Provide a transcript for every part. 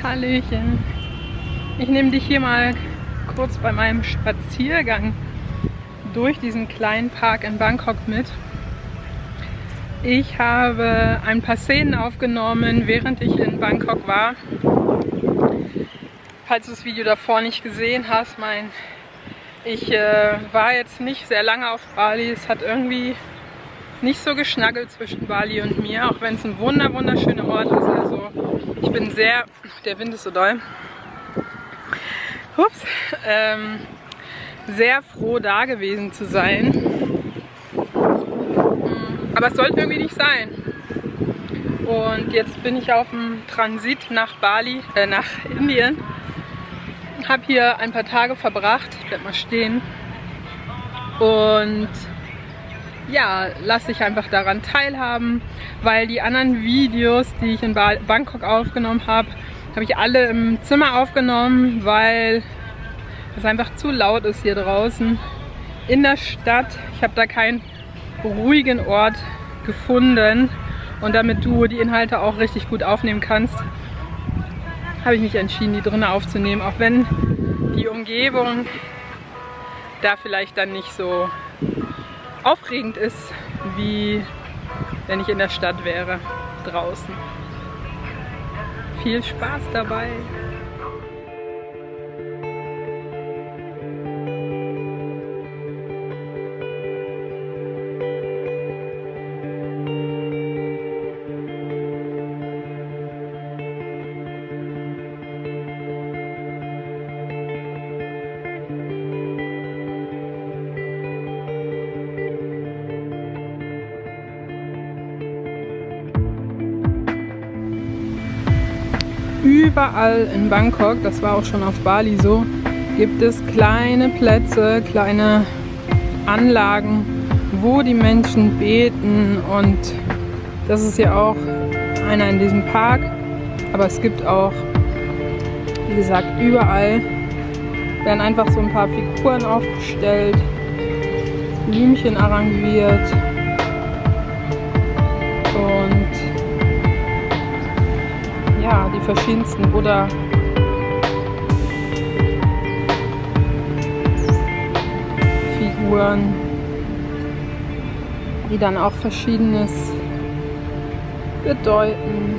Hallöchen. Ich nehme dich hier mal kurz bei meinem Spaziergang durch diesen kleinen Park in Bangkok mit. Ich habe ein paar Szenen aufgenommen, während ich in Bangkok war. Falls du das Video davor nicht gesehen hast, ich war jetzt nicht sehr lange auf Bali. Es hat irgendwie nicht so geschnackelt zwischen Bali und mir, auch wenn es ein wunderschöner Ort ist. Also ich bin der Wind ist so doll, sehr froh da gewesen zu sein. Aber es sollte irgendwie nicht sein. Und jetzt bin ich auf dem Transit nach Bali, nach Indien. Habe hier ein paar Tage verbracht. Ich bleib mal stehen. Und ja, lasse dich einfach daran teilhaben, weil die anderen Videos, die ich in Bangkok aufgenommen habe, habe ich alle im Zimmer aufgenommen, weil es einfach zu laut ist hier draußen in der Stadt. Ich habe da keinen ruhigen Ort gefunden, und damit du die Inhalte auch richtig gut aufnehmen kannst, habe ich mich entschieden, die drinnen aufzunehmen, auch wenn die Umgebung da vielleicht dann nicht so aufregend ist, wie wenn ich in der Stadt wäre, draußen. Viel Spaß dabei! Überall in Bangkok, das war auch schon auf Bali so, gibt es kleine Plätze, kleine Anlagen, wo die Menschen beten, und das ist ja auch einer in diesem Park. Aber es gibt auch, wie gesagt, überall werden einfach so ein paar Figuren aufgestellt, Blümchen arrangiert und ja, die verschiedensten Buddha-Figuren, die dann auch Verschiedenes bedeuten.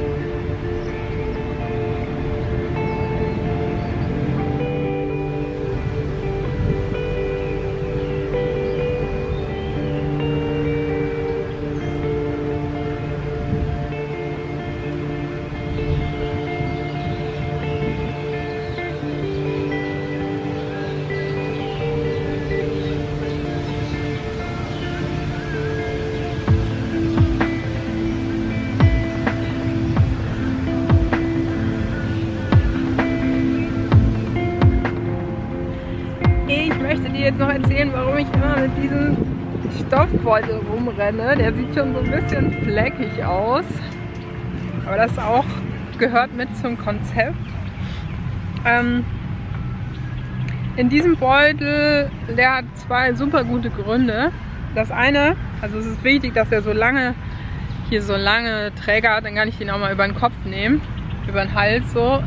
Ich möchte dir jetzt noch erzählen, warum ich immer mit diesem Stoffbeutel rumrenne. Der sieht schon so ein bisschen fleckig aus, aber das auch gehört mit zum Konzept. In diesem Beutel, der hat zwei super gute Gründe. Das eine, also es ist wichtig, dass er so lange Träger hat, dann kann ich den auch mal über den Kopf nehmen, über den Hals so.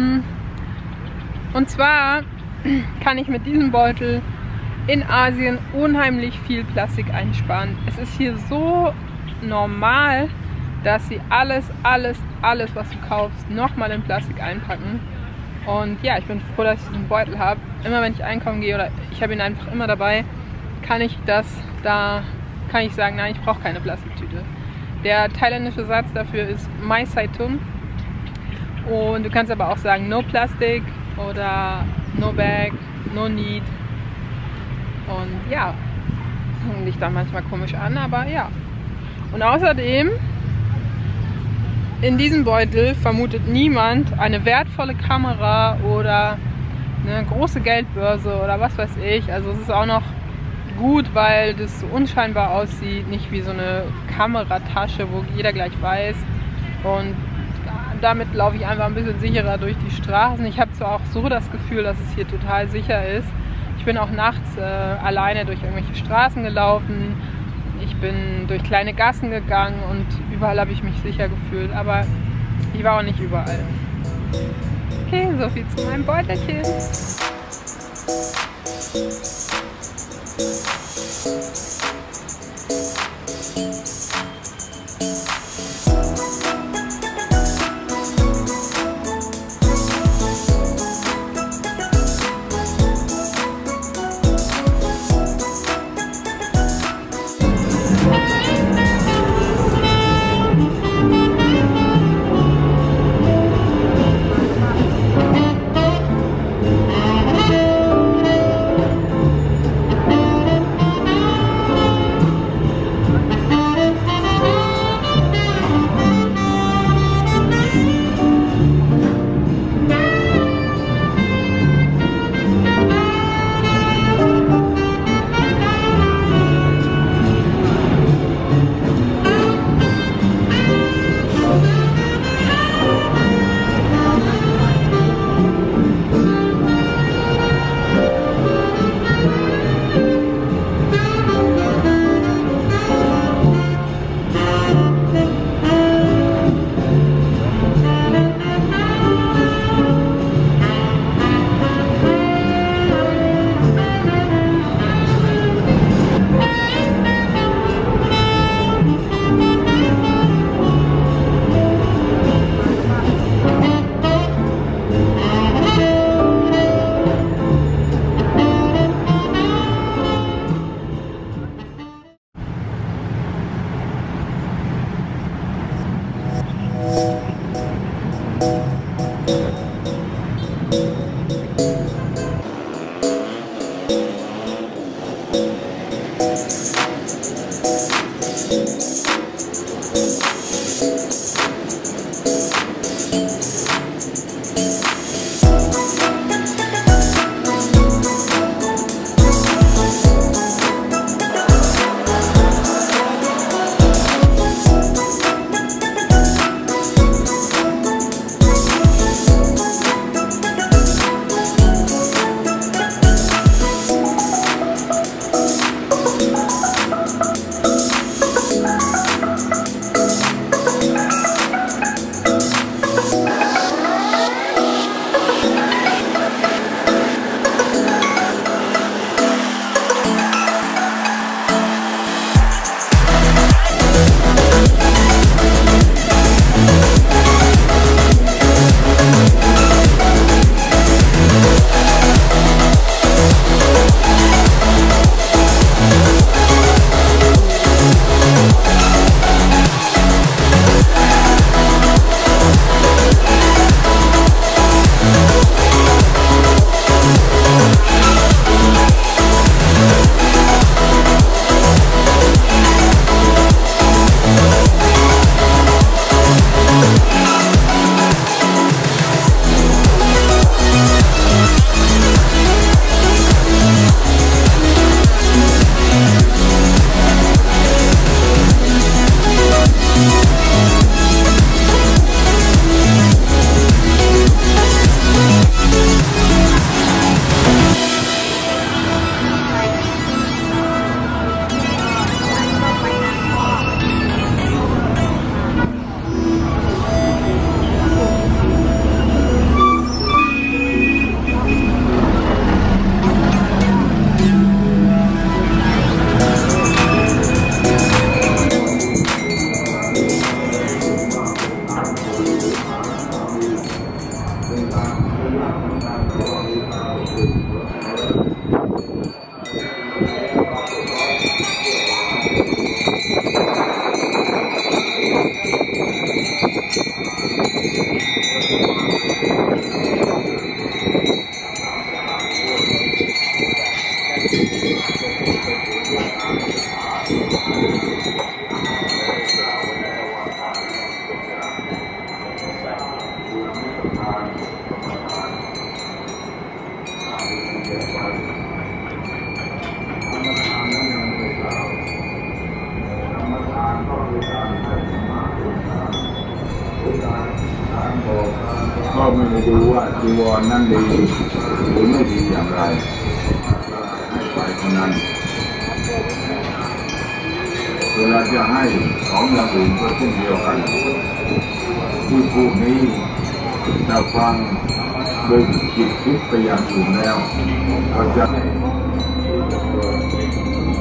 Und zwar kann ich mit diesem Beutel in Asien unheimlich viel Plastik einsparen. Es ist hier so normal, dass sie alles, was du kaufst, nochmal in Plastik einpacken. Und ja, ich bin froh, dass ich diesen Beutel habe. Immer wenn ich einkaufen gehe oder ich habe ihn einfach immer dabei, kann ich sagen, nein, ich brauche keine Plastiktüte. Der thailändische Satz dafür ist Mai Sai Thun. Und du kannst aber auch sagen No Plastic oder No Bag, No Need. Und ja, gucken dich dann manchmal komisch an, aber ja. Und außerdem, in diesem Beutel vermutet niemand eine wertvolle Kamera oder eine große Geldbörse oder was weiß ich. Also es ist auch noch gut, weil das so unscheinbar aussieht, nicht wie so eine Kameratasche, wo jeder gleich weiß. Und damit laufe ich einfach ein bisschen sicherer durch die Straßen. Ich habe zwar auch so das Gefühl, dass es hier total sicher ist. Ich bin auch nachts alleine durch irgendwelche Straßen gelaufen. Ich bin durch kleine Gassen gegangen und überall habe ich mich sicher gefühlt. Aber ich war auch nicht überall. Okay, soviel zu meinem Beutelchen. ก็ไม่ได้ดูว่าจีวรนั่นดีหรือไม่ดีอย่างไรให้ไปคนนั้นเวลาจะให้ของอย่างอื่นก็เช่นเดียวกันที่พูดนี้ถ้าฟังโดยจิตคิดไปอย่างอื่นแล้วเราจะ